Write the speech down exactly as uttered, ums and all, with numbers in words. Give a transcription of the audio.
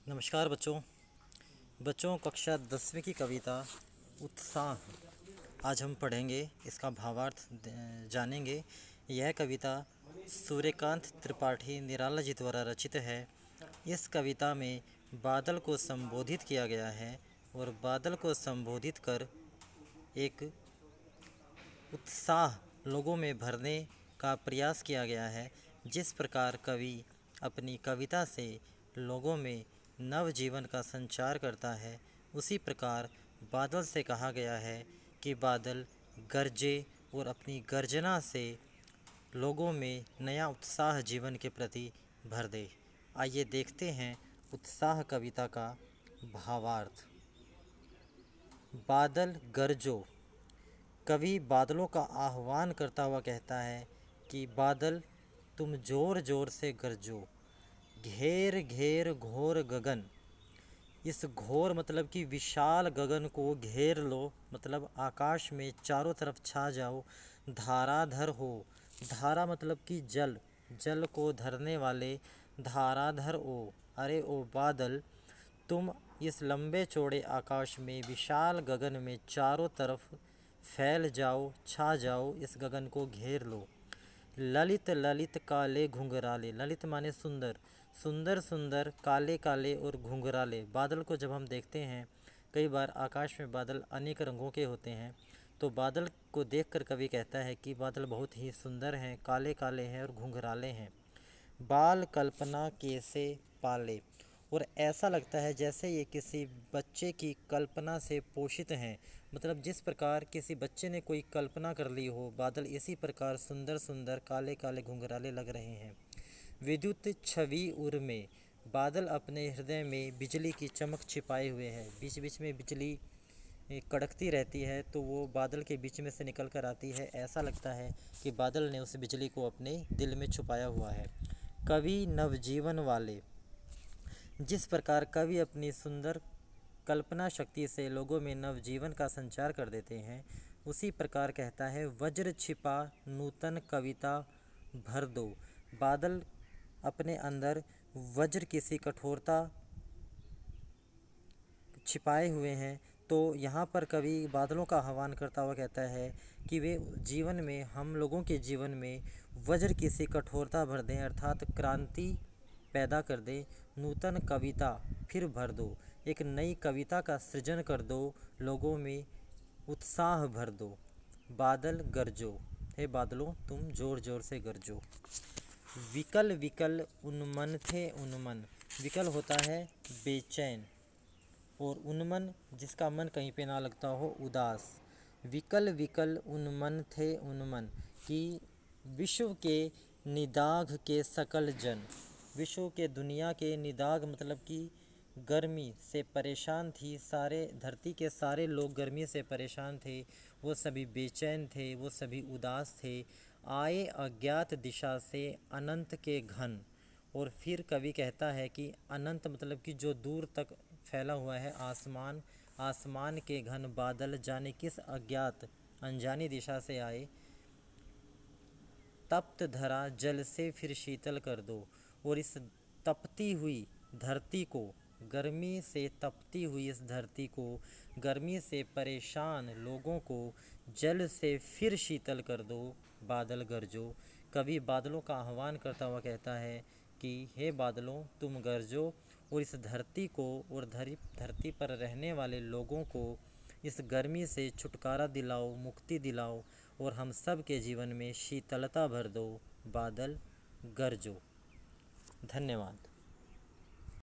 नमस्कार बच्चों बच्चों कक्षा दसवीं की कविता उत्साह आज हम पढ़ेंगे। इसका भावार्थ जानेंगे। यह कविता सूर्यकांत त्रिपाठी निराला जी द्वारा रचित है। इस कविता में बादल को संबोधित किया गया है और बादल को संबोधित कर एक उत्साह लोगों में भरने का प्रयास किया गया है। जिस प्रकार कवि अपनी कविता से लोगों में नव जीवन का संचार करता है, उसी प्रकार बादल से कहा गया है कि बादल गरजे और अपनी गर्जना से लोगों में नया उत्साह जीवन के प्रति भर दे। आइए देखते हैं उत्साह कविता का भावार्थ। बादल गरजो। कवि बादलों का आह्वान करता हुआ कहता है कि बादल तुम जोर जोर से गरजो, घेर घेर घोर गगन। इस घोर मतलब कि विशाल गगन को घेर लो, मतलब आकाश में चारों तरफ छा जाओ। धाराधर हो। धारा मतलब कि जल, जल को धरने वाले धाराधर ओ। अरे ओ बादल, तुम इस लंबे चौड़े आकाश में विशाल गगन में चारों तरफ फैल जाओ, छा जाओ, इस गगन को घेर लो। ललित ललित काले घुंघराले। ललित माने सुंदर, सुंदर सुंदर काले काले और घुंघराले। बादल को जब हम देखते हैं, कई बार आकाश में बादल अनेक रंगों के होते हैं, तो बादल को देखकर कवि कहता है कि बादल बहुत ही सुंदर हैं, काले काले हैं और घुंघराले हैं। बाल कल्पना कैसे पाले। और ऐसा लगता है जैसे ये किसी बच्चे की कल्पना से पोषित हैं, मतलब जिस प्रकार किसी बच्चे ने कोई कल्पना कर ली हो, बादल इसी प्रकार सुंदर सुंदर काले काले घुंघराले लग रहे हैं। विद्युत छवि उर में। बादल अपने हृदय में बिजली की चमक छिपाए हुए हैं। बीच बीच में बिजली कड़कती रहती है, तो वो बादल के बीच में से निकल कर आती है। ऐसा लगता है कि बादल ने उस बिजली को अपने दिल में छुपाया हुआ है। कवि नवजीवन वाले। जिस प्रकार कवि अपनी सुंदर कल्पना शक्ति से लोगों में नवजीवन का संचार कर देते हैं, उसी प्रकार कहता है वज्र छिपा नूतन कविता भर दो। बादल अपने अंदर वज्र किसी कठोरता छिपाए हुए हैं, तो यहाँ पर कवि बादलों का आह्वान करता हुआ कहता है कि वे जीवन में, हम लोगों के जीवन में वज्र किसी कठोरता भर दें, अर्थात क्रांति पैदा कर दे। नूतन कविता फिर भर दो, एक नई कविता का सृजन कर दो, लोगों में उत्साह भर दो। बादल गरजो। हे बादलों, तुम जोर जोर से गरजो। विकल विकल उन्मन थे उन्मन। विकल होता है बेचैन, और उन्मन जिसका मन कहीं पे ना लगता हो, उदास। विकल विकल उन्मन थे उन्मन, कि विश्व के निदाघ के सकल जन। विश्व के, दुनिया के निदाघ मतलब कि गर्मी से परेशान थी, सारे धरती के सारे लोग गर्मी से परेशान थे, वो सभी बेचैन थे, वो सभी उदास थे। आए अज्ञात दिशा से अनंत के घन। और फिर कवि कहता है कि अनंत मतलब कि जो दूर तक फैला हुआ है आसमान, आसमान के घन बादल जाने किस अज्ञात अनजानी दिशा से आए। तप्त धरा जल से फिर शीतल कर दो। और इस तपती हुई धरती को, गर्मी से तपती हुई इस धरती को, गर्मी से परेशान लोगों को जल से फिर शीतल कर दो। बादल गरजो। कवि बादलों का आह्वान करता हुआ कहता है कि हे बादलों, तुम गरजो और इस धरती को और धरती पर रहने वाले लोगों को इस गर्मी से छुटकारा दिलाओ, मुक्ति दिलाओ, और हम सब के जीवन में शीतलता भर दो। बादल गरजो। धन्यवाद।